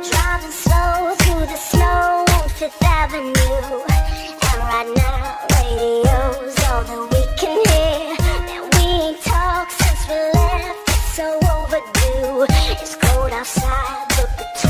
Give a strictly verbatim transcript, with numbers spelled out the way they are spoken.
Driving slow through the snow on Fifth Avenue. And right now, radio's all that we can hear. And we ain't talked since we left, it's so overdue. It's cold outside, but the